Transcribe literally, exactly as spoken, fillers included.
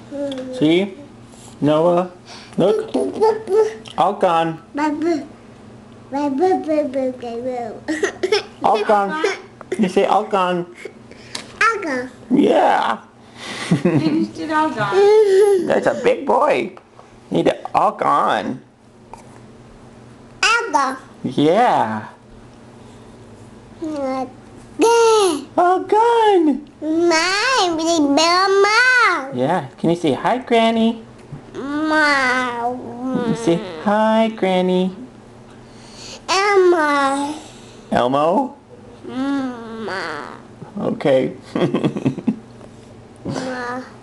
See? Noah, look. All gone. All gone. You say all gone. All gone. Yeah. Finished it all gone. That's a big boy. Need it all gone. All gone. Yeah. Good. All gone. My big mama. Yeah. Can you say hi, Granny? Ma. You say hi, Granny. Emma. Elmo? Ma. Okay. Ma.